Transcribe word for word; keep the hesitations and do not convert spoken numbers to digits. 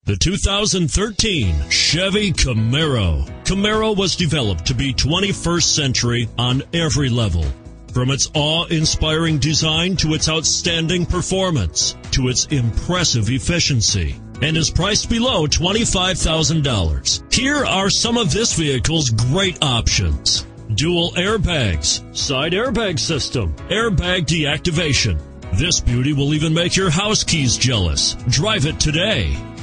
The two thousand thirteen Chevy Camaro. Camaro was developed to be twenty-first century on every level. From its awe-inspiring design to its outstanding performance to its impressive efficiency, and is priced below twenty-five thousand dollars. Here are some of this vehicle's great options: dual airbags, side airbag system, airbag deactivation. This beauty will even make your house keys jealous. Drive it today.